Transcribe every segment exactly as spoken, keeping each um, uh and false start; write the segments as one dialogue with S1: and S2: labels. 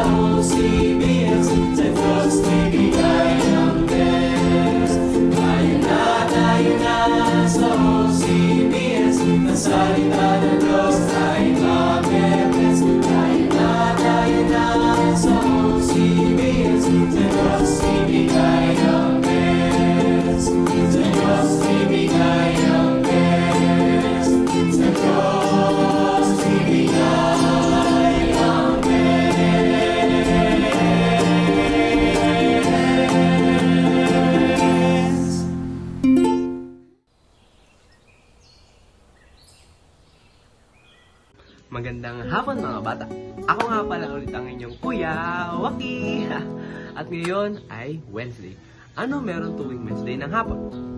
S1: O C B S, sa Diyos ibigay ang best. Tayo na, tayo na sa O C B S, na salita ng Diyos ay mabebles. Tayo na, tayo na sa O C B S, sa Diyos ibigay ang best. Sa Diyos ibigay ang best. Sa Diyos ibigay ang best.
S2: Magandang hapon mga bata. Ako nga pala ulit ang inyong Kuya Waki. At ngayon ay Wednesday. Ano meron tuwing Wednesday ng hapon?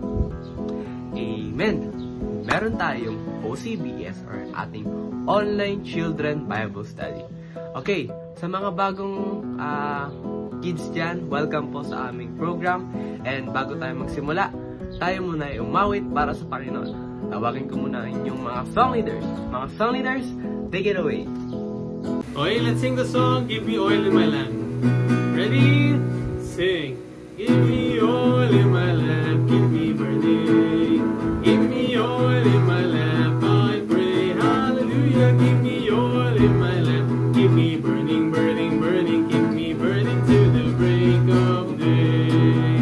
S2: Amen! Meron tayong O C B S or ating Online Children Bible Study. Okay, sa mga bagong uh, kids dyan, welcome po sa aming program. And bago tayo magsimula, tayo muna ay umawit para sa Panginoon. Tawagin ko muna inyong mga song leaders. Mga song leaders, take it away.
S3: Okay, let's sing the song, Give Me Oil in My Lamp. Ready? Sing. Give me oil in my lamp, keep me burning. Give me oil in my lamp, I pray. Hallelujah, give me oil in my lamp. Keep me burning, burning, burning. Keep me burning to the break of day.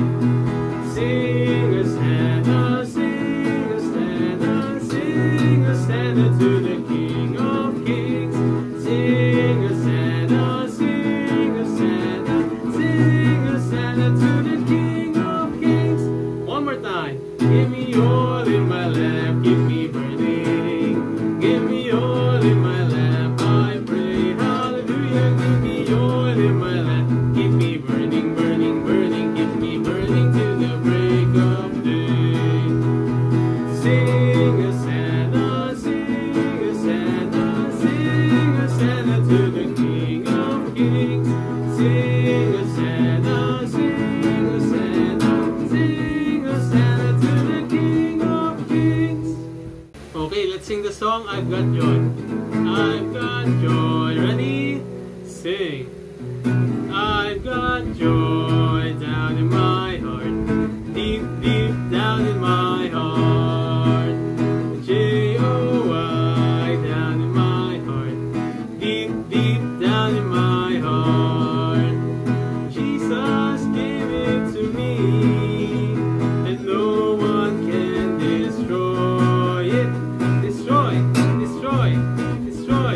S3: Sing a stanza, sing a stanza, sing a stanza to the King of Kings. Sing a stanza, sing a stanza, sing a stanza to the King of Kings. One more time. Give me oil in my lamp, keep me burning. Give me oil in my lamp, I pray. Hallelujah, give me oil in my lamp. Keep me burning, burning, burning. Keep me burning to the break of day. Sing a stanza, sing a stanza, sing a stanza to the King of Kings. Sing a stanza, sing a stanza, sing a stanza to the King of Kings. Okay, let's sing the song, I've Got Joy. I've got joy. Ready? Sing. I've got joy down in my heart. Deep, deep down in my heart. J O Y down in my heart. Deep, deep down in my heart. Jesus gave it to me, and no one can destroy it. Destroy, destroy, destroy.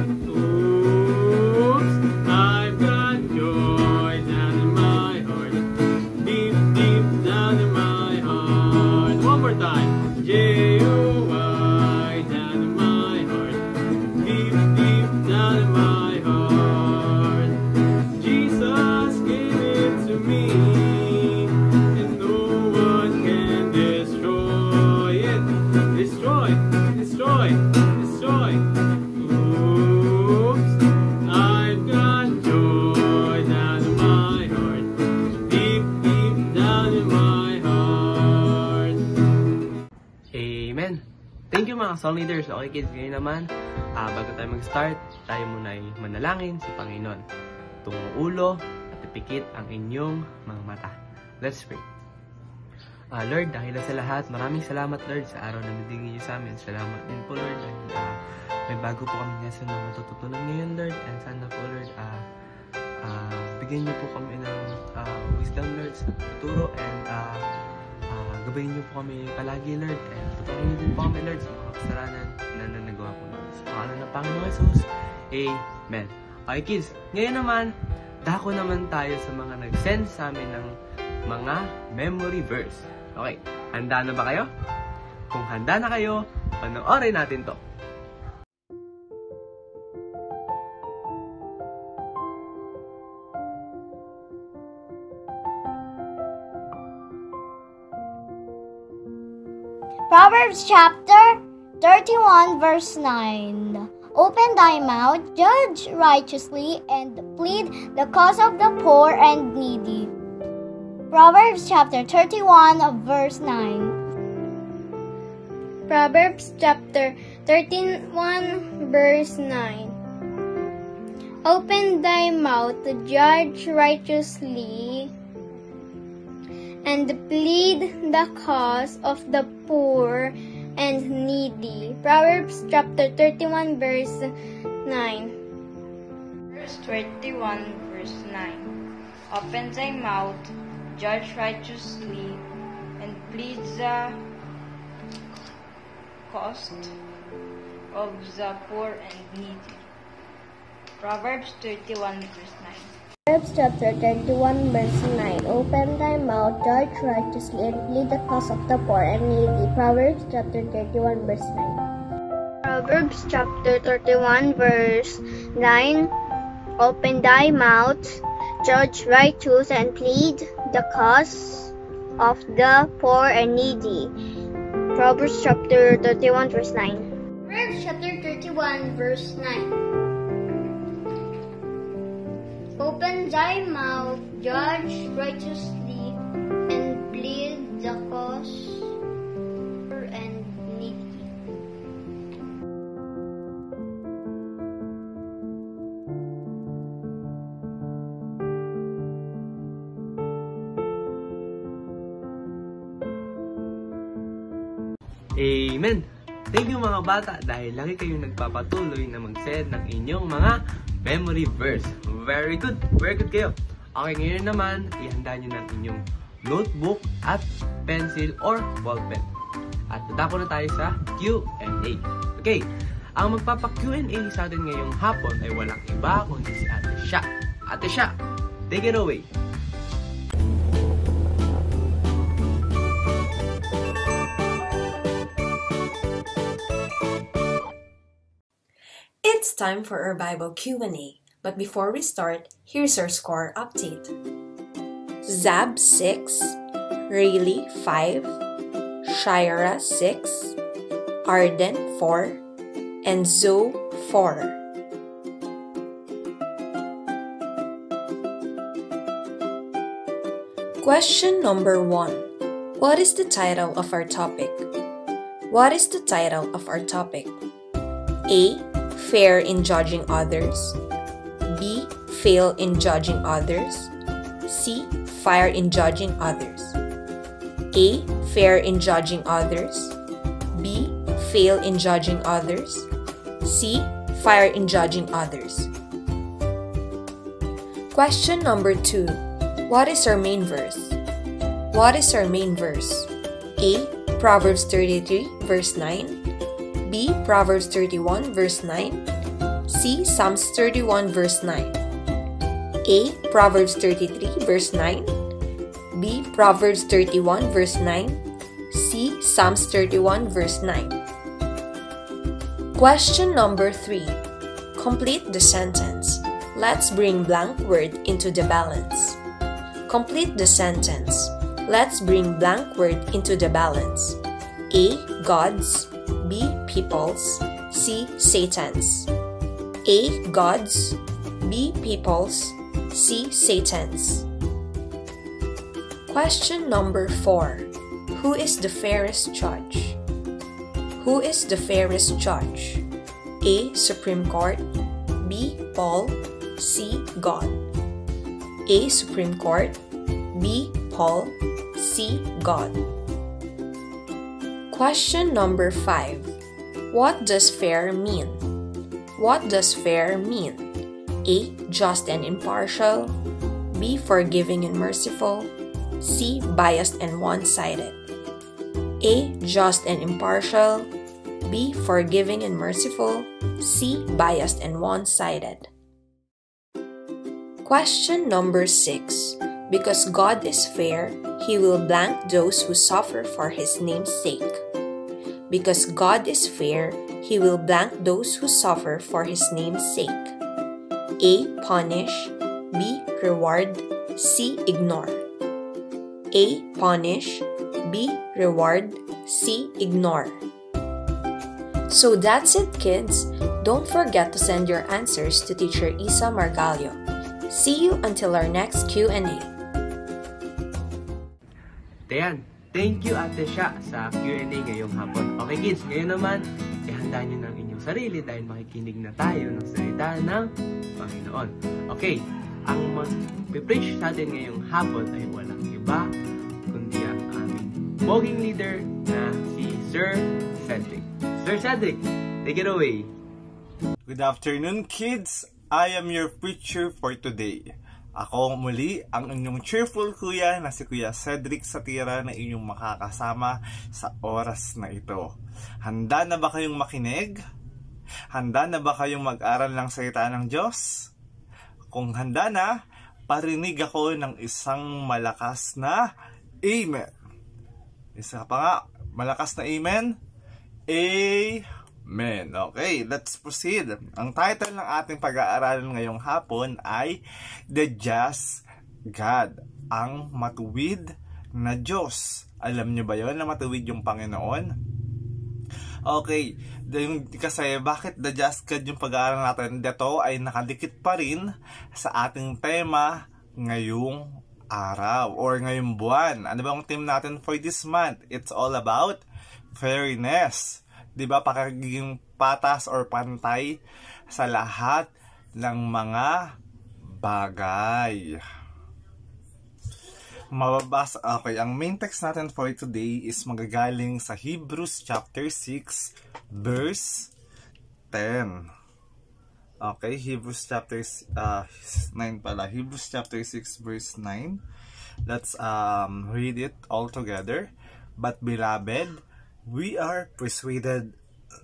S3: Oops, I've got joy down in my heart. Deep, deep down in my heart. One more time. J O Y down in my heart. Deep, deep down in my heart. Jesus gave it to me, and no one can destroy it. Destroy, destroy, destroy. Oops, I've got joy down in my heart. Deep, deep down in my heart.
S2: Amen! Thank you mga song leaders. Okay kids, ngayon naman, ah, bago tayo mag-start, tayo muna ay manalangin sa Panginoon. Tungong ulo at ipikit ang inyong mga mata. Let's pray. Ah, Lord, dahil sa lahat, maraming salamat Lord sa araw na nabigay niyo sa amin. Salamat din po Lord dahil ah, may bago po kami lesson na matututunan ngayon Lord. And sana po Lord, ah, ah, bigyan niyo po kami ng ah, wisdom Lord sa tuturo. And ah, ah, gabayin niyo po kami palagi Lord. And tutunan niyo din po kami Lord sa mga kasalanan na nanagawa po Lord. Sa pangalan ng Panginoon Jesus, Amen. Okay kids, ngayon naman, dako naman tayo sa mga nag-send sa amin ng mga memory verse. Okay, handa na ba kayo? Kung handa na kayo, panoorin natin to.
S4: Proverbs chapter thirty-one verse nine. Open thy mouth, judge righteously, and plead the cause of the poor and needy. Proverbs chapter thirty-one verse nine. Proverbs chapter thirty-one verse nine. Open thy mouth to judge righteously and plead the cause of the poor and needy. Proverbs chapter thirty-one verse nine.
S5: Verse thirty-one verse nine. Open thy mouth, judge righteously, and plead the cause of the poor and needy. Proverbs thirty-one verse nine.
S4: Proverbs chapter thirty-one verse nine. Open thy mouth, judge righteously, and plead the cause of the poor and needy. Proverbs chapter thirty-one verse nine. Proverbs chapter thirty-one verse nine. Open thy mouth, judge righteous, and plead the cause of the poor and needy. Proverbs chapter thirty-one verse nine. Proverbs chapter thirty-one verse nine. Open thy mouth, judge righteously, and plead the cause poor and needy.
S2: Amen! Thank you mga bata dahil lagi kayong nagpapatuloy na mag-send ng inyong mga memory verse. Very good! Very good kayo! Okay, ngayon naman, ihanda nyo ng inyong notebook at pencil or ballpen. At dadako na tayo sa Q and A. Okay, ang magpapa-Q and A sa atin ngayong hapon ay walang iba kundi si Ate Sha. Ate Sha, take it away!
S6: It's time for our Bible Q and A. But before we start, here's our score update. Zab six, Rayleigh five, Shira six, Arden four, and Zoe four. Question number one. What is the title of our topic? What is the title of our topic? A. Fair in judging others. B. Fail in judging others. C. Fire in judging others. A. Fair in judging others. B. Fail in judging others. C. Fire in judging others. Question number two. What is our main verse? What is our main verse? A. Proverbs thirty-three verse nine. B. Proverbs thirty-one verse nine. C. Psalms thirty-one verse nine. A. Proverbs thirty-three verse nine. B. Proverbs thirty-one verse nine. C. Psalms thirty-one verse nine. Question number three. Complete the sentence. Let's bring blank word into the balance. Complete the sentence. Let's bring blank word into the balance. A. Gods. B. Peoples. C. Satans. A. Gods. B. Peoples. C. Satans. Question number four. Who is the fairest judge? Who is the fairest judge? A. Supreme Court. B. Paul. C. God. A. Supreme Court. B. Paul. C. God. Question number five. What does fair mean? What does fair mean? A. Just and impartial. B. Forgiving and merciful. C. Biased and one-sided. A. Just and impartial. B. Forgiving and merciful. C. Biased and one-sided. Question number six. Because God is fair, He will blank those who suffer for His name's sake. Because God is fair, He will blank those who suffer for His name's sake. A. Punish. B. Reward. C. Ignore. A. Punish. B. Reward. C. Ignore. So that's it, kids. Don't forget to send your answers to Teacher Isa Margalio. See you until our next Q and A.
S2: Dayan, Thank you Ate Sha sa Q and A ngayong hapon. Okay kids, ngayon naman, ihanda nyo ng inyong sarili dahil makikinig na tayo ng salita ng Panginoon. Okay, ang mag-preach sa atin ngayong hapon ay walang iba kundi ang aming poging leader na si Sir Cedric. Sir Cedric, take it away.
S7: Good afternoon kids! I am your preacher for today. Ako muli ang inyong cheerful kuya na si Kuya Cedric Satira na inyong makakasama sa oras na ito. Handa na ba kayong makinig? Handa na ba kayong mag-aral ng salita ng Diyos? Kung handa na, parinig ako ng isang malakas na Amen. Isa pa nga, malakas na Amen. Amen. Okay, let's proceed. Ang title ng ating pag-aaralan ngayong hapon ay The Just God, ang matuwid na Diyos. Alam niyo ba yon na matuwid yung Panginoon? Okay, yung, kasi bakit The Just God yung pag-aaral natin? Dito ay nakadikit pa rin sa ating tema ngayong araw or ngayong buwan. Ano ba ang theme natin for this month? It's all about fairness. Diba, pakagiging patas or pantay sa lahat ng mga bagay. Mababasa, okay, ang main text natin for today is magagaling sa Hebrews chapter six, verse ten. Okay, Hebrews chapter uh, nine pala. Hebrews chapter six, verse nine. Let's um, read it all together. But beloved, we are persuaded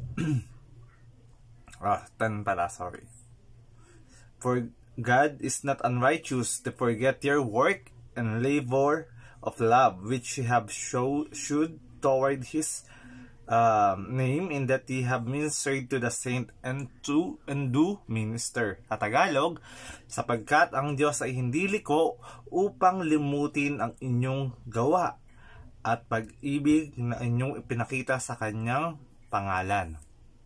S7: ah, ten pala, sorry. For God is not unrighteous to forget your work and labor of love, which ye have show, showed toward His um, name, in that ye have ministered to the saint and to and do minister. Sa Tagalog, sapagkat ang Diyos ay hindi liko upang limutin ang inyong gawa at pag-ibig na inyong ipinakita sa kanyang pangalan.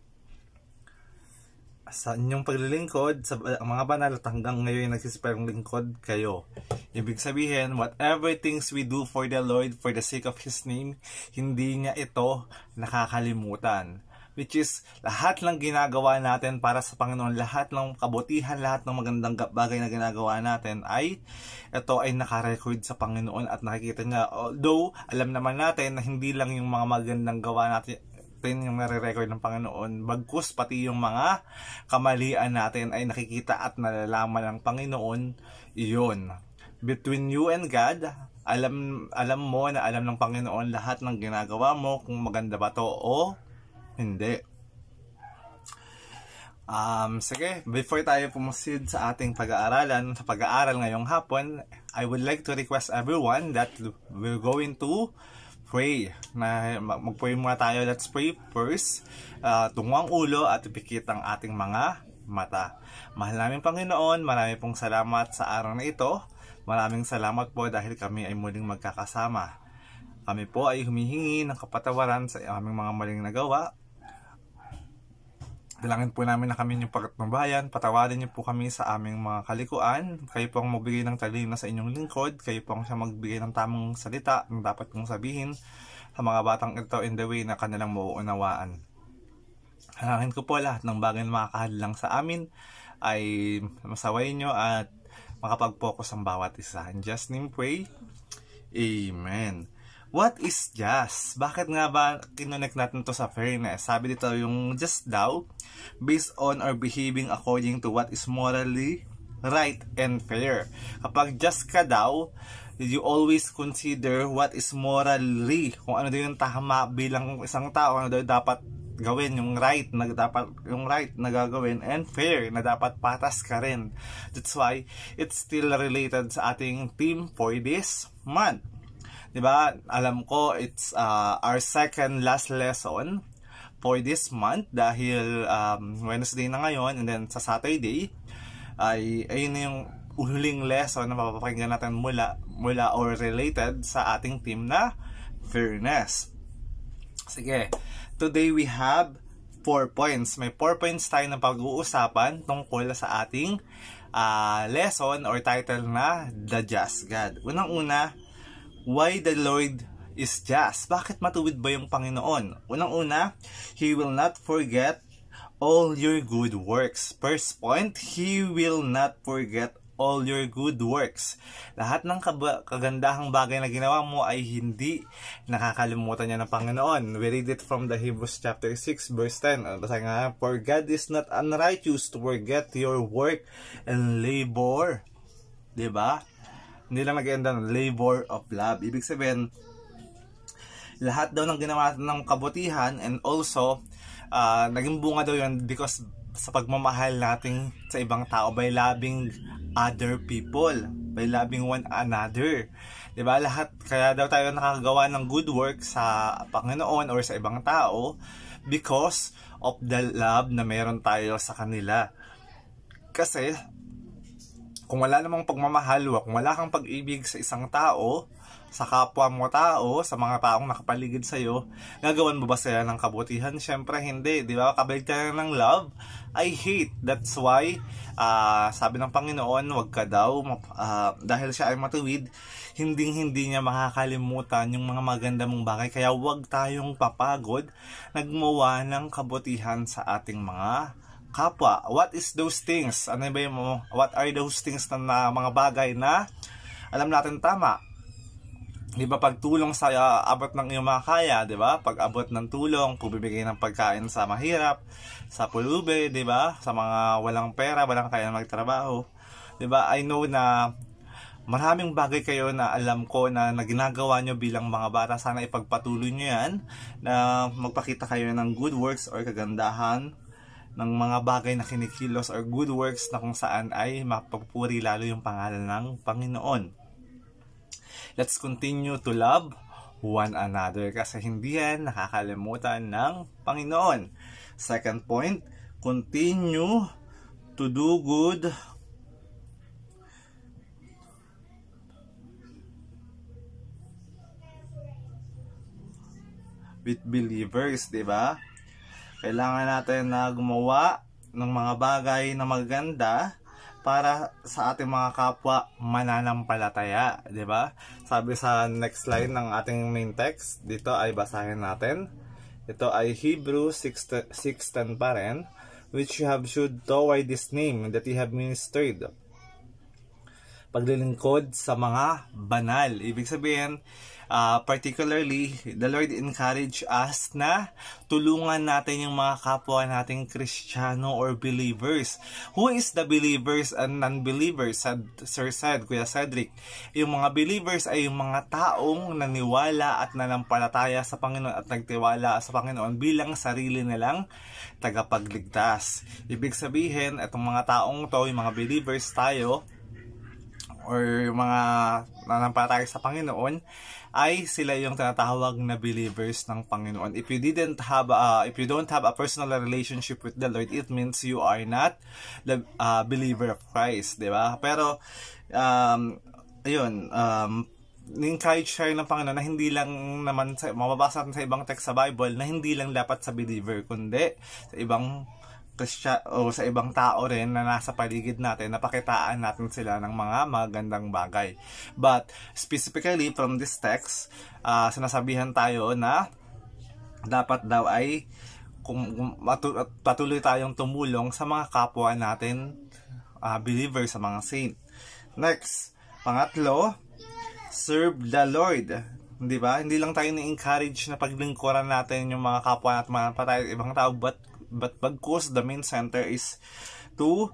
S7: Sa inyong paglilingkod sa mga banal at hanggang ngayon nagsisipayong lingkod kayo. Ibig sabihin, whatever things we do for the Lord for the sake of His name, hindi niya ito nakakalimutan. Which is, lahat ng ginagawa natin para sa Panginoon, lahat ng kabutihan, lahat ng magandang bagay na ginagawa natin ay, ito ay nakarecord sa Panginoon at nakikita niya. Although, alam naman natin na hindi lang yung mga magandang gawa natin yung nare-record ng Panginoon, bagkus pati yung mga kamalian natin ay nakikita at nalalaman ng Panginoon. Iyon. Between you and God, alam, alam mo na alam ng Panginoon lahat ng ginagawa mo, kung maganda ba to o hindi. Um, sige, before tayo pumusid sa ating pag-aaralan, sa pag-aaral ngayong hapon, I would like to request everyone that we're going to pray. Na mag-pray muna tayo. Let's pray first. Uh, tungo ang ulo at ipikit ang ating mga mata. Mahal namin Panginoon, marami pong salamat sa araw na ito. Maraming salamat po dahil kami ay muling magkakasama. Kami po ay humihingi ng kapatawaran sa aming mga maling nagawa. Dalangin po namin na kami yung pagkatnubayan. Patawarin niyo po kami sa aming mga kalikuan. Kayo po ang magbigay ng talino sa inyong lingkod. Kayo po ang siya magbigay ng tamang salita na dapat kong sabihin sa mga batang ito in the way na kanilang mauunawaan. Dalangin ko po lahat ng bagay na makakahadlang sa amin ay masaway nyo at makapag-focus ang bawat isa. In just name pray. Amen. What is just? Bakit nga ba kinonect natin to sa fairness? Sabi dito yung just daw, based on or behaving according to what is morally right and fair. Kapag just ka daw, you always consider what is morally, kung ano din yung tama bilang isang tao, ano dapat gawin, yung right na dapat yung right na gagawin, and fair na dapat patas ka rin. That's why it's still related sa ating theme for this month. Diba? Alam ko it's uh, our second last lesson for this month dahil um, Wednesday na ngayon, and then sa Saturday ay ayun na yung huling lesson na mapapakinggan natin mula mula or related sa ating theme na fairness. Sige, today we have four points. May four points tayo na pag-uusapan tungkol sa ating uh, lesson or title na The Just God. Unang-una, why the Lord is just. Bakit matuwid ba yung Panginoon? Unang-una, He will not forget all your good works. First point, He will not forget all your good works. Lahat ng kagandahang bagay na ginawa mo ay hindi nakakalimutan niya ng Panginoon. We read it from the Hebrews chapter six verse ten. Basta nga, for God is not unrighteous to forget your work and labor. Diba? Hindi lang nag-enda ng labor of love. Ibig sabihin, lahat daw ng ginawa ng kabutihan and also uh, naging bunga daw yun because sa pagmamahal natin sa ibang tao by loving other people, by loving one another. Diba? Lahat, kaya daw tayo nakagawa ng good work sa Panginoon or sa ibang tao because of the love na meron tayo sa kanila. Kasi, kung wala namang pagmamahal, kung wala kang pag-ibig sa isang tao, sa kapwa mo tao, sa mga taong nakapaligid sa'yo, gagawan mo ba sila ng kabutihan? Siyempre hindi, di ba? Kabaligtaran ng love ay hate. That's why, uh, sabi ng Panginoon, wag ka daw, uh, dahil siya ay matuwid, hinding-hindi niya makakalimutan yung mga maganda mong bagay. Kaya wag tayong papagod, nagmawa ng kabutihan sa ating mga kapwa. What is those things? Ano ba yung, what are those things na, na mga bagay na alam natin tama? Di ba, pagtulong sa uh, abot ng iyong mga kaya, di ba? Pag-abot ng tulong, pagbibigay ng pagkain sa mahirap, sa pulube, di ba? Sa mga walang pera, walang kaya magtrabaho. Di ba? I know na maraming bagay kayo na alam ko na, na ginagawa nyo bilang mga bata. Sana ipagpatuloy nyo yan, na magpakita kayo ng good works or kagandahan ng mga bagay na kinikilos or good works na kung saan ay mapapuri lalo yung pangalan ng Panginoon. Let's continue to love one another kasi hindi yan nakakalimutan ng Panginoon. Second point, continue to do good with believers, di ba? Kailangan natin na gumawa ng mga bagay na maganda para sa ating mga kapwa mananampalataya, di ba? Sabi sa next line ng ating main text, dito ay basahin natin. Ito ay Hebrews six ten pa rin, which you have showed toward this name that you have ministered. Paglilingkod sa mga banal. Ibig sabihin, uh, particularly, the Lord encourage us na tulungan natin yung mga kapwa nating Kristiyano or believers. Who is the believers and non-believers? Sir said, Kuya Cedric, yung mga believers ay yung mga taong naniwala at nanampalataya sa Panginoon at nagtiwala sa Panginoon bilang sarili nilang tagapagligtas. Ibig sabihin, itong mga taong to, yung mga believers tayo, or mga nanampalataya sa Panginoon, ay sila yung tinatawag na believers ng Panginoon. If you didn't have uh, if you don't have a personal relationship with the Lord, it means you are not the uh, believer of Christ, di ba? Pero um ayun, um ni-encourage siya ng Panginoon na hindi lang naman sa, mababasa natin sa ibang text sa Bible na hindi lang dapat sa believer, kundi sa ibang Kristya, o sa ibang tao rin na nasa paligid natin, napakitaan natin sila ng mga magandang bagay. But specifically from this text, uh, sinasabihan tayo na dapat daw ay kung patuloy tayong tumulong sa mga kapwa natin, uh, believers, sa mga saint. Next, pangatlo, serve the Lord. Di ba? Hindi lang tayo ni-encourage na paglingkuran natin yung mga kapwa natin, mga patay, ibang tao, but But bagkus, the main center is to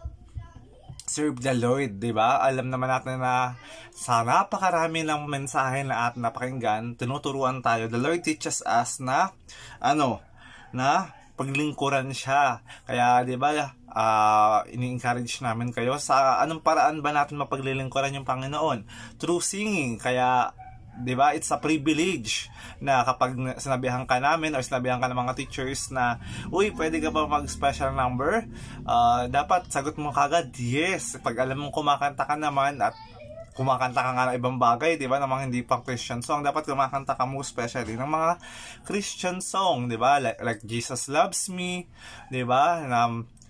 S7: serve the Lord, di ba? Alam naman natin na sa napakarami ng mensahe na at napakinggan, tinuturuan tayo. The Lord teaches us na, ano, na paglingkuran siya. Kaya, di ba, uh, ini-encourage namin kayo sa anong paraan ba natin mapaglilingkuran yung Panginoon? Through singing. Kaya, di ba, it's a privilege na kapag sinabihan ka namin or sinabihan ka ng mga teachers na, uy, pwede ka ba mag-special number? Uh, dapat sagot mo kagad, yes. Pag alam mong kumakanta ka naman at kumakanta ka nga ng ibang bagay, di ba, namang hindi pang Christian song, dapat kumakanta ka mo especially ng mga Christian song, di ba, like, like Jesus Loves Me, di ba, na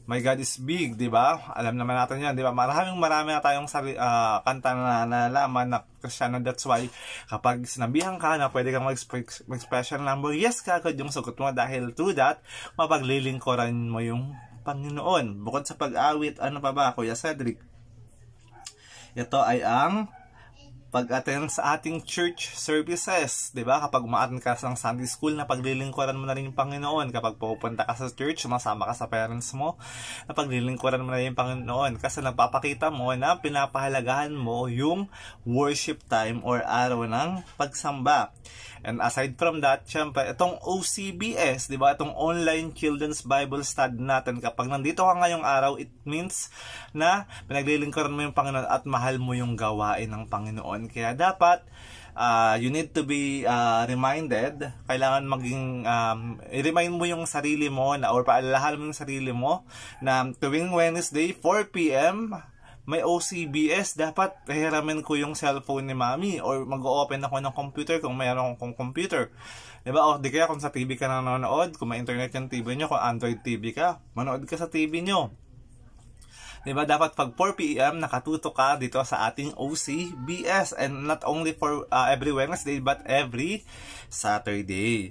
S7: My God is Big, di ba? Alam naman natin yan, di ba? Maraming marami na tayong sari, uh, kanta na nalalaman na Kristiyano. That's why, kapag sinabihan ka na pwede kang mag-special number, yes, kagad yung sagot mo dahil to that, mapaglilingkuran mo yung Panginoon. Bukod sa pag-awit, ano pa ba, Kuya Cedric? Ito ay ang pag-attend sa ating church services, di ba? Kapag uma-attend ka sa Sunday school, na paglilingkuran mo na rin yung Panginoon. Kapag pupunta ka sa church, sumasama ka sa parents mo, na paglilingkuran mo na rin yung Panginoon. Kasi nagpapakita mo na pinapahalagahan mo yung worship time or araw ng pagsamba. And aside from that, syempre, itong O C B S, di ba? Itong Online Children's Bible Study natin. Kapag nandito ka ngayong araw, it means na pinaglilingkuran mo yung Panginoon at mahal mo yung gawain ng Panginoon. Kaya dapat, uh, you need to be uh, reminded, kailangan maging, um, i-remind mo yung sarili mo, na, or paalalahan mo yung sarili mo, na tuwing Wednesday, four p m, may O C B S, dapat hiramin ko yung cellphone ni Mami or mag-open ako ng computer kung mayroon akong computer. Diba? O di kaya kung sa T V ka nanonood, kung may internet yung T V nyo, kung Android T V ka, manood ka sa T V nyo. Diba? Dapat pag four p m nakatuto ka dito sa ating O C B S, and not only for uh, every Wednesday but every Saturday.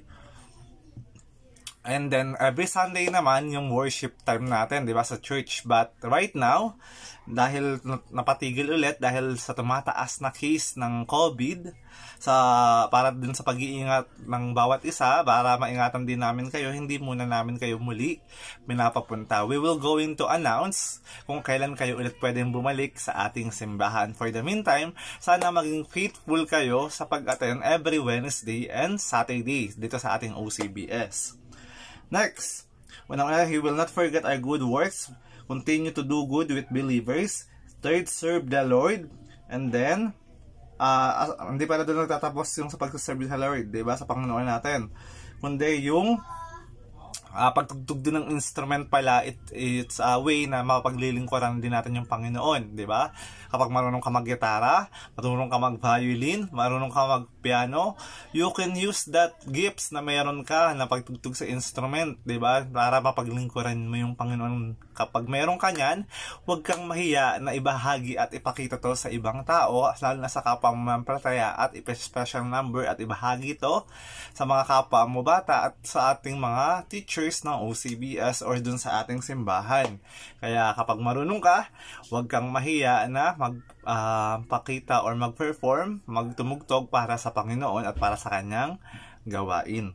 S7: And then every Sunday naman yung worship time natin, 'di ba, sa church. But right now, dahil napatigil ulit dahil sa tumataas na case ng COVID, sa para din sa pag-iingat ng bawat isa, para maingatan din namin kayo, hindi muna namin kayo muli pinapapunta. We will going to announce kung kailan kayo ulit pwedeng bumalik sa ating simbahan. For the meantime, sana maging faithful kayo sa pag-attend every Wednesday and Saturday dito sa ating O C B S. Next, unang-una, He will not forget our good works. Continue to do good with believers. Third, serve the Lord. And then, uh, hindi pala doon nagtatapos yung sa pag-serve sa Lord, diba? Sa Panginoon natin. Kundi yung uh, pagtugtog din ng instrument pala, it, it's a way na mapaglilingkuran din natin yung Panginoon, diba? Kapag marunong ka mag-gitara, marunong ka mag-violin, marunong ka mag-piano, you can use that gifts na mayroon ka na pagtugtog sa instrument, diba? Para mapaglingkuran mo yung Panginoon. Kapag mayroon ka niyan, huwag kang mahiya na ibahagi at ipakita to sa ibang tao, lalo na sa kapwa mo mampalataya, at ipa-special number at ibahagi to sa mga kapwa mo bata at sa ating mga teachers ng O C B S or dun sa ating simbahan. Kaya kapag marunong ka, huwag kang mahiya na magpakita uh, or mag-perform, magtumugtog para sa Panginoon at para sa kanyang gawain.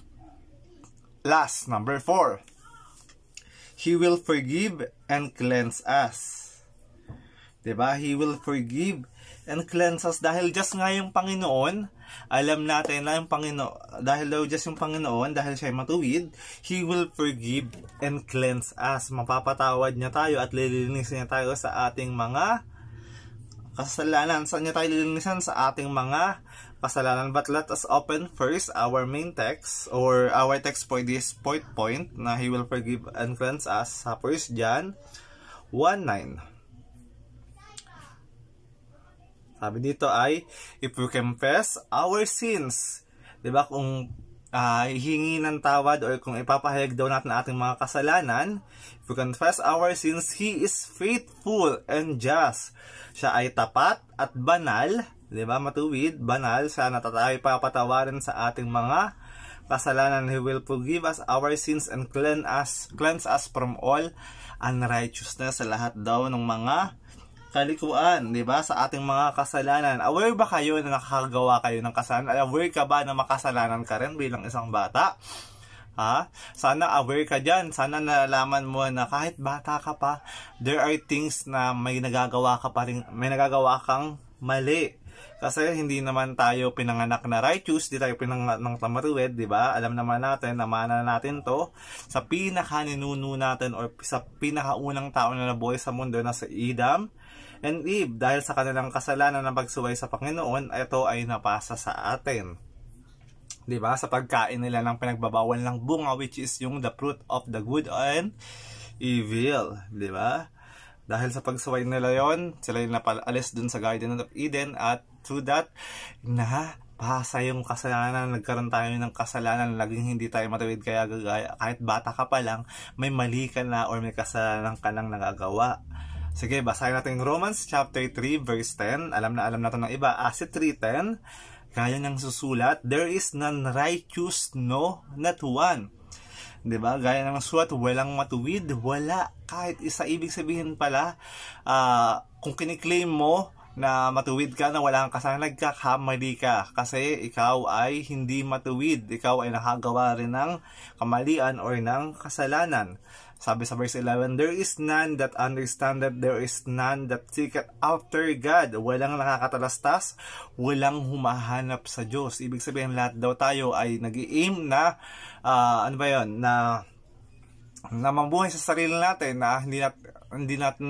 S7: Last, number four. He will forgive and cleanse us. Diba? He will forgive and cleanse us. Dahil just nga yung Panginoon, alam natin na yung Panginoon, dahil daw just yung Panginoon, dahil siya ay matuwid, He will forgive and cleanse us. Mapapatawad niya tayo at lilinisin niya tayo sa ating mga kasalanan. Saan niya tayo lilinisan? Sa ating mga kasalanan. But let us open first our main text or our text for this point point na He will forgive and cleanse us sa First John one nine. Sabi dito ay, if we confess our sins, diba, kung uh, hihingi ng tawad or kung ipapahayag daw natin ating mga kasalanan, if we confess our sins, He is faithful and just. Siya ay tapat at banal, diba, matuwid, banal, siya na tayo papatawarin sa ating mga kasalanan. He will forgive us our sins and cleanse us, cleanse us from all unrighteousness, sa lahat daw ng mga kalikuan, di ba, sa ating mga kasalanan. Aware ba kayo na nakakagawa kayo ng kasalanan? Aware ka ba na makasalanan ka rin bilang isang bata? Ha? Sana aware ka dyan. Sana nalaman mo na kahit bata ka pa, there are things na may nagagawa ka pa rin, may nagagawa kang mali. Kasi hindi naman tayo pinanganak na righteous, di tayo pinanganak ng tamaruwed, di ba? Alam naman natin, namana natin to sa pinaka-ninuno natin or sa pinakaunang tao na nabuhay sa mundo na si Adam and Eve. Dahil sa kanilang kasalanan na pagsuway sa Panginoon, ito ay napasa sa atin. Diba? Sa pagkain nila ng pinagbabawal ng bunga, which is yung the fruit of the good and evil. Diba? Dahil sa pagsuway nila yon, sila yung napaalis dun sa Garden of Eden, at through that, na pasa yung kasalanan, nagkaroon tayo ng kasalanan, laging hindi tayo matuwid, kaya kahit bata ka pa lang, may mali ka na or may kasalanan ka lang nagagawa. Sige, basahin natin Romans chapter three verse ten. Alam na alam na ito ng iba. As it written, kaya niyang susulat, there is none righteous, no, not one. Diba? Gaya ng sulat, walang matuwid, wala. Kahit isa, ibig sabihin pala, uh, kung kiniklaim mo na matuwid ka, na wala kang kasalanan, nagkakamali ka. Kasi ikaw ay hindi matuwid. Ikaw ay nakagawa rin ng kamalian or ng kasalanan. Sabi sa verse eleven, there is none that understandeth, there is none that seeketh after God. Walang nakakatalastas, walang humahanap sa Diyos. Ibig sabihin, lahat daw tayo ay nag-i-aim na, uh, ano ba yun, na, na mabuhay sa sarili natin, na hindi natin, hindi natin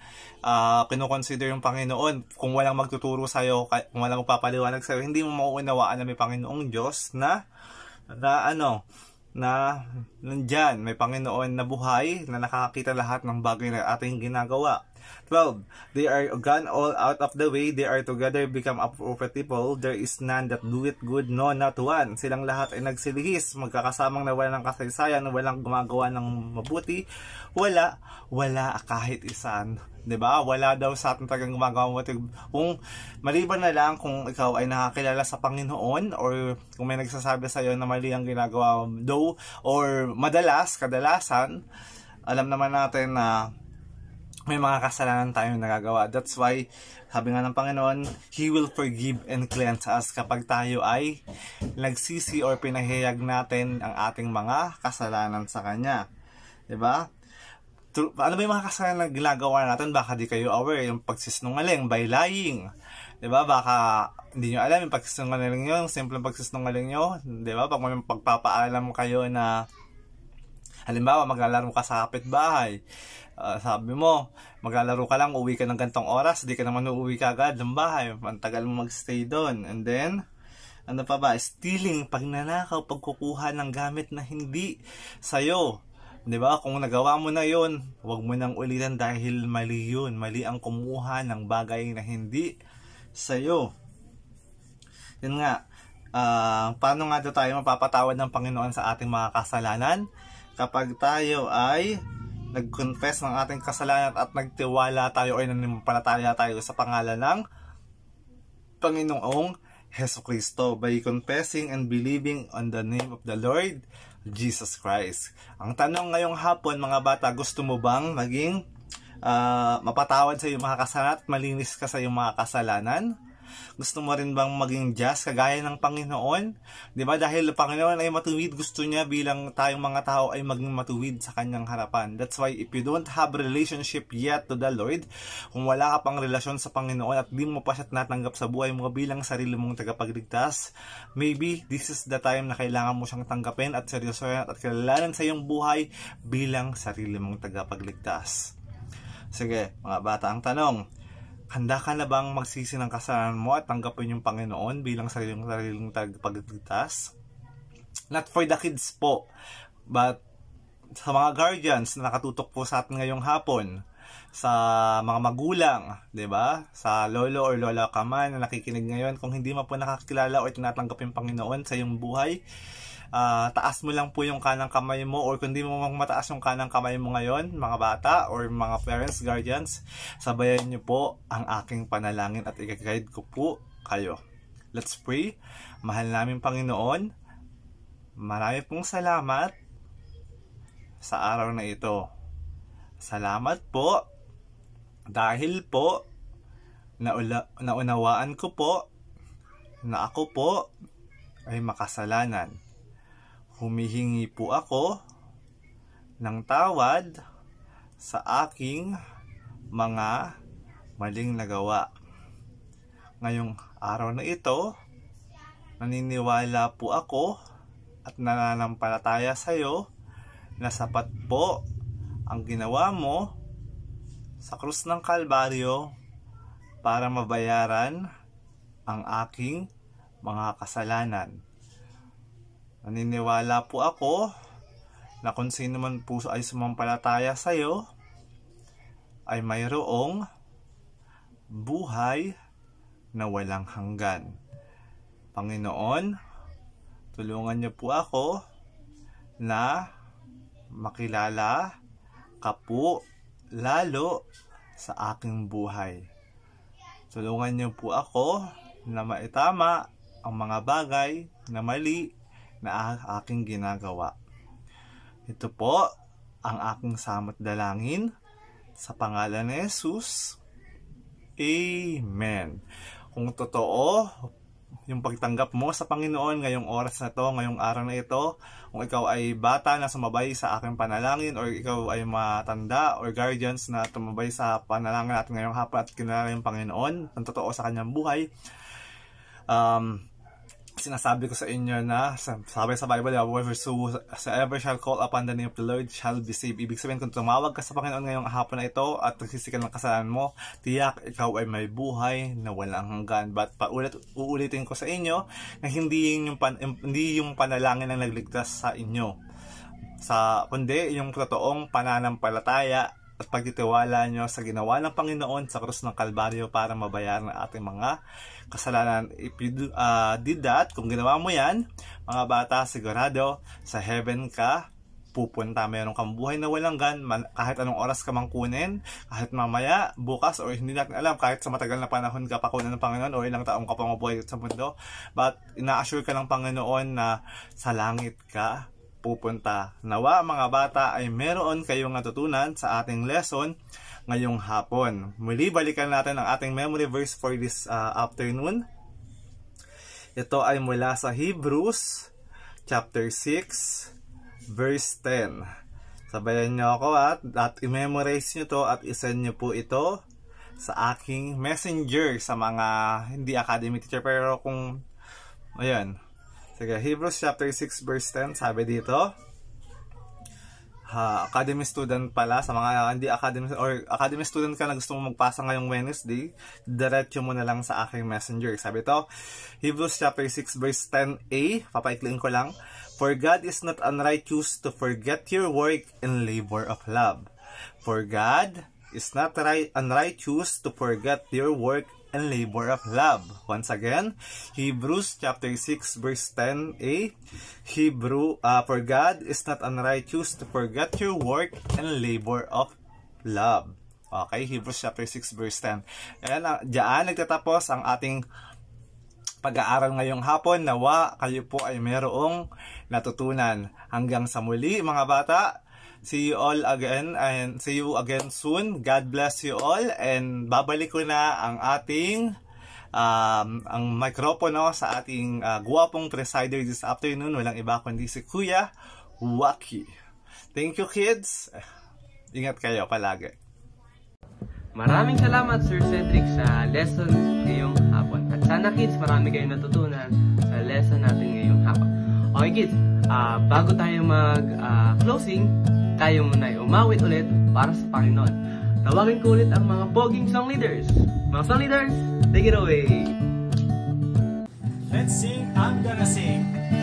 S7: uh, kinoconsider yung Panginoon. Kung walang magtuturo sa'yo, kung walang magpapaliwanag sa'yo, hindi mo mauunawaan na may Panginoong Diyos na, na ano, na nandyan, may Panginoon na buhay na nakakakita lahat ng bagay na ating ginagawa. twelve. They are gone all out of the way, they are together become a perfect people, there is none that doeth good, no, not one. Silang lahat ay nagsilihis, magkakasamang nawalan ng kasaysayan, walang gumagawa ng mabuti, wala, wala kahit isan. Diba? Wala daw sa ating talagang gumagawa mabuti. Kung maliban na lang kung ikaw ay nakakilala sa Panginoon, or kung may nagsasabi sa iyo na mali ang ginagawa daw, or madalas, kadalasan, alam naman natin na may mga kasalanan tayong nagagawa. That's why, sabi nga ng Panginoon, He will forgive and cleanse us kapag tayo ay nagsisi or pinahayag natin ang ating mga kasalanan sa Kanya. Diba? Ano ba yung mga kasalanan na ginagawa natin? Baka di kayo aware, yung pagsisinungaling, by lying. Diba? Baka hindi nyo alam yung pagsisinungaling nyo, yung simple pagsisinungaling nyo. Diba? Pag may pagpapaalam kayo na, halimbawa, maglalaro ka sa kapitbahay. Uh, sabi mo, maglalaro ka lang, uwi ka ng gantong oras, di ka naman uuwi ka agad ng bahay. Mantagal mo magstay doon. And then, ano pa ba? Stealing, pagnanakaw, pagkukuha ng gamit na hindi sa'yo. Diba? Kung nagawa mo na yon, huwag mo nang ulitan dahil mali yun. Mali ang kumuha ng bagay na hindi sa'yo. Yun nga, uh, paano nga tayo mapapatawad ng Panginoon sa ating mga kasalanan? Kapag tayo ay nag-confess ng ating kasalanan at nagtiwala tayo o nanimpalataya tayo sa pangalan ng Panginoong Jesucristo, by confessing and believing on the name of the Lord Jesus Christ. Ang tanong ngayong hapon, mga bata, gusto mo bang maging uh, mapatawad sa iyong mga kasalanan at malinis ka sa iyong mga kasalanan? Gusto mo rin bang maging just kagaya ng Panginoon? Diba? Dahil Panginoon ay matuwid, gusto niya bilang tayong mga tao ay maging matuwid sa kanyang harapan. That's why if you don't have relationship yet to the Lord, kung wala ka pang relasyon sa Panginoon at di mo pa siya natanggap sa buhay mo bilang sarili mong tagapagligtas, maybe this is the time na kailangan mo siyang tanggapin at seryosohin at kilalanin sa iyong buhay bilang sarili mong tagapagligtas. Sige, mga bata, ang tanong, handa ka na bang magsisi ng kasalanan mo at tanggapin yung Panginoon bilang sariling sariling tagapagligtas? Not for the kids po, but sa mga guardians na nakatutok po sa atin ngayong hapon, sa mga magulang, 'di ba? Sa lolo or lola ka man na nakikinig ngayon, kung hindi mo po nakakilala o tinatanggap yung Panginoon sa iyong buhay, Uh, taas mo lang po yung kanang kamay mo, or kung di mo mataas yung kanang kamay mo ngayon, mga bata or mga parents, guardians, sabayan nyo po ang aking panalangin at i-guide ko po kayo. Let's pray. Mahal namin Panginoon, marami pong salamat sa araw na ito. Salamat po dahil po naula, naunawaan ko po na ako po ay makasalanan. Humihingi po ako ng tawad sa aking mga maling nagawa. Ngayong araw na ito, naniniwala po ako at nananampalataya sa iyo na sapat po ang ginawa mo sa krus ng Kalbaryo para mabayaran ang aking mga kasalanan. Naniniwala po ako na kung sino man po ay sumampalataya sa iyo ay mayroong buhay na walang hanggan. Panginoon, tulungan niyo po ako na makilala ka po lalo sa aking buhay. Tulungan niyo po ako na maitama ang mga bagay na mali na aking ginagawa. Ito po ang aking samot dalangin sa pangalan ni Jesus. Amen. Kung totoo yung pagtanggap mo sa Panginoon ngayong oras na to, ngayong araw na ito, kung ikaw ay bata na sumabay sa aking panalangin, or ikaw ay matanda or guardians na tumabay sa panalangin natin ngayong hapon at kinala yung Panginoon, ang totoo sa kanyang buhay, um, sinasabi ko sa inyo na, sabi sa Bible, whoever shall call upon the name of the Lord shall be saved. Ibig sabihin, kung tumawag ka sa Panginoon ngayong hapon na ito at nagsisikan ng kasalanan mo, tiyak ikaw ay may buhay na walang hanggan. But paulit, uulitin ko sa inyo na hindi yung, pan, hindi yung panalangin ang nagligtas sa inyo, sa kundi yung totoong pananampalataya at pagtitiwala nyo sa ginawa ng Panginoon sa krus ng Kalbaryo para mabayaran ang ating mga kasalanan. If you uh, did that, kung ginawa mo yan, mga bata, sigurado sa heaven ka pupunta. Mayroon kang buhay na walang gan, kahit anong oras ka mang kunin, kahit mamaya, bukas, or hindi natin alam, kahit sa matagal na panahon ka pa kunin ng Panginoon, o ilang taong ka pa mabuhay sa mundo, but ina-assure ka ng Panginoon na sa langit ka pupunta. Nawa mga bata ay meron kayong natutunan sa ating lesson ngayong hapon. Muli balikan natin ang ating memory verse for this uh, afternoon. Ito ay mula sa Hebrews chapter six verse ten. Sabayan niyo ako at, at i-memorize niyo to at isend niyo po ito sa aking messenger sa mga hindi academy teacher, pero kung ayan. Sige, Hebrews chapter six verse ten, sabi dito, ha, academy student pala, sa mga hindi academy or academy student ka na gusto mo magpasa ngayong Wednesday, diretso mo na lang sa aking messenger. Sabi ito, Hebrews chapter six verse ten a, papaikliin ko lang, for God is not unrighteous to forget your work and labor of love. For God is not right, unrighteous to forget your work and labor of love. Once again, Hebrews chapter six verse ten a, Hebrew, uh, for God is not unrighteous to forget your work and labor of love. Okay, Hebrews chapter six verse ten. Ayan, uh, diyan nagtatapos ang ating pag-aaral ngayong hapon. Nawa kayo po ay merong natutunan. Hanggang sa muli mga bata. See you all again and see you again soon. God bless you all, and babalik ko na ang ating um, ang mikropono sa ating uh, guwapong presider this afternoon. Walang iba kundi si Kuya Waki. Thank you kids. Ingat kayo palagi.
S2: Maraming salamat Sir Cedric sa lesson ngayong hapon. At sana kids, marami kayong natutunan sa lesson natin ngayong hapon. Okay kids, uh, bago tayo mag-closing, uh, tayo muna ay umawit ulit para sa Panginoon. Tawagin ko ulit ang mga poging song leaders. Mga song leaders, take it away!
S1: Let's sing, I'm gonna sing.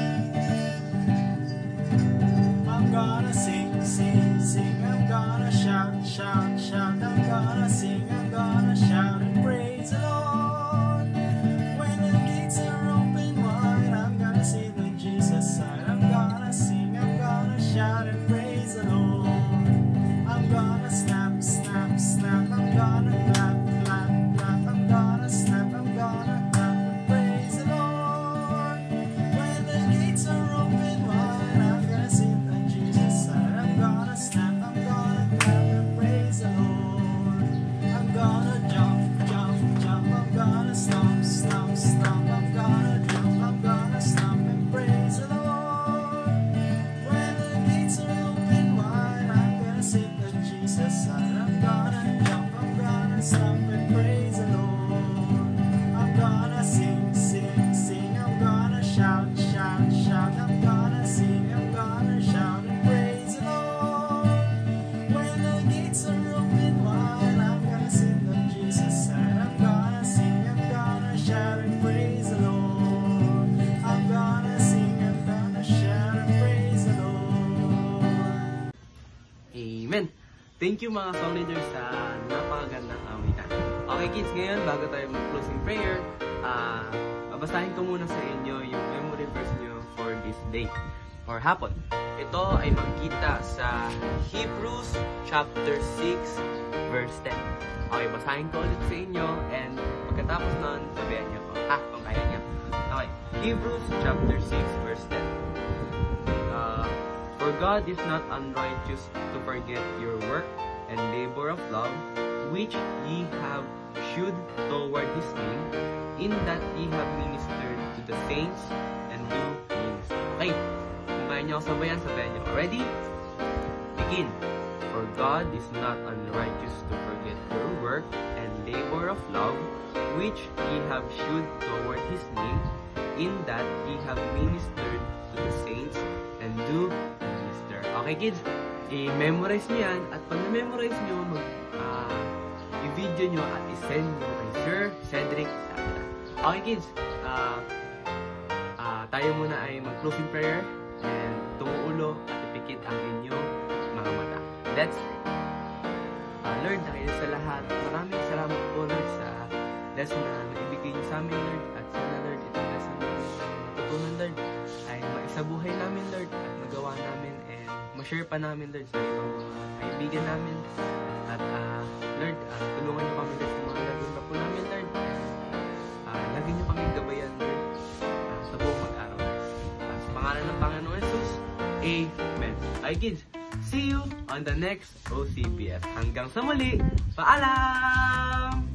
S1: I'm gonna sing, sing, sing. I'm gonna shout, shout, shout. I'm gonna sing, I'm gonna shout and praise the Lord. When the gates are open wide, I'm gonna see the Jesus side. I'm gonna sing, I'm gonna shout and praise the Lord. I'm gonna snap, snap, snap. I'm gonna clap, clap, clap. I'm gonna snap, I'm gonna clap and praise the Lord. When the gates are open wide, I'm gonna see the Jesus side. I'm gonna snap, I'm gonna clap and praise the Lord. I'm gonna jump, jump, jump. I'm gonna stomp, stomp, stomp. I'm gonna jump, I'm gonna stomp and praise the Lord. When the gates are open wide, I'm gonna see the Jesus side. I'm gonna jump, I'm gonna stomp and praise the Lord. I'm gonna sing, sing, sing. I'm gonna shout, shout, shout. I'm gonna sing, I'm gonna shout and praise the Lord. When the gates are open wide, I'm gonna sing the Jesus side. I'm gonna sing, I'm gonna shout and praise the Lord. I'm gonna sing, I'm gonna shout and praise the Lord.
S2: Amen! Thank you mga song leaders sa napakagandang awitan. Okay kids, ngayon bago tayo mag-closing prayer, ah, babasahin ko muna sa inyo yung memory verse nyo for this day or hapon. Ito ay magkita sa Hebrews chapter six verse ten. Okay, basahin ko ulit sa inyo and pagkatapos nun, sabihan nyo ko. Ha, kung kaya nyo. Okay, Hebrews chapter six verse ten. Uh, For God is not unrighteous to forget your work and labor of love, which ye have shewed toward his name, in that ye have ministered to the saints and do minister. Okay, kung kaya nyo sabayan, sabayan nyo. Ready? Begin. For God is not unrighteous to forget your work and labor of love, which ye have shewed toward his name, in that ye have ministered to the saints and do minister. Okay kids, i-memorize nyo yan at pag na-memorize nyo, mag, uh, i-video nyo at i-send nyo kay Sir Cedric. Okay kids, uh, uh, tayo muna ay mag-closing prayer and tumuulo at ipikit ang inyong mga mata. Let's pray. Uh, Lord, dahil sa lahat, maraming salamat po Lord sa lesson na naibigay niyo sa amin Lord, at sana Lord, itong lesson na natutunan Lord ay maisabuhay namin Lord at magawa namin and ma-share pa namin Lord sa ibang mga kaibigan namin at uh, Lord, uh, tulungan niyo kami Lord sa mga laging pa po namin Lord and uh, lagi niyo kami gabayan Lord uh, sa buong mag-araw uh, sa pangalan ng Panginoon Jesus, Amen. Okay kids, see you on the next O C P S. Hanggang sa muli, paalam!